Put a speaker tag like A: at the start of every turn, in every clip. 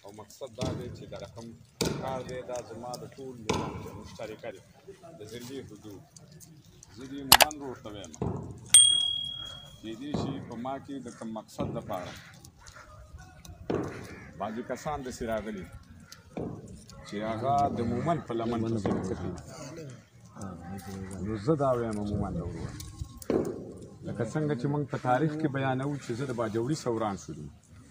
A: او مقصد دا دی چې د رقم کار دی دا زما د ټول مشترکه دی د ضلعي حدود زه دې مومند روډ ته وایم کېدای شي په ما کې د کوم مقصد دپاره بعضې کسان داسې راغلي چې هغه د مومند په لمن پسې وځي نو زه دا وایم مومند وروره لکه څنګه چې موږ په تاریخ کې بیانوو چې زه د باجوړي سوران شولو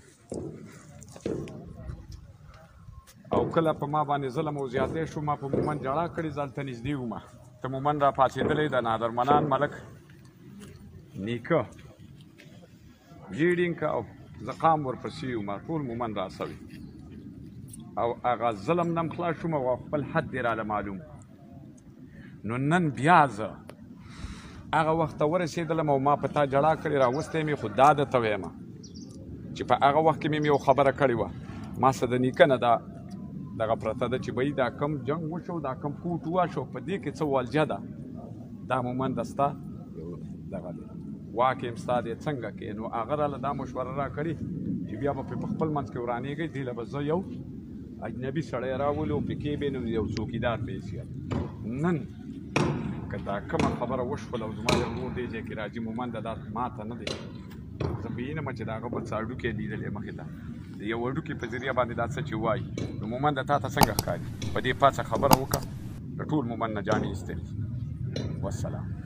A: او کله په ما باندې ظلم او زیاتی شو ما په مومند جړا کړې زه هلته نږدې وم ته مومند را پاڅېدلی د نادرمنان ملک نیکه ګیډینګ او زقام ورپسې وم ټول مومند را سوي او هغه ظلم نه م خلاص شوم او خپل حد یې راله معلوم نو نن بیا زه هغه وخت ته ورسېدلم او ما په تا جړا کړې راوستی مې خو دا درته وایم چې په هغه وخت کې مې یو خبره کړې وه ما څه د نیکه نه دا دغه پرته ده چې بهی دا کم جنګ وشو دا کم کوټ وشو په دې کې څه والجه ده دا مومند ستا دغه دی واک یم ستا دی څنګه کې نو هغه راله دا مشوره راکړې چې بیا به په خپل منځ کې ورانېږئ دې له به زه یو اجنبي سړی راولو پکې به نو یو څوکیدار به یې نن که دا کومه خبره وشوله او زما یو ورور دې ځای کې راځي مومند دا ماته نه دی زه بینم چې د هغه بل څه هډوکی لیدلی مخې ته د یو هډوکي په ذریعه باندې دا څه چې وایي نو مومند تا ته څنګه ښکاري په دې پاڅه خبره وکړه د ټول مومند نه جانې ایستلې والسلام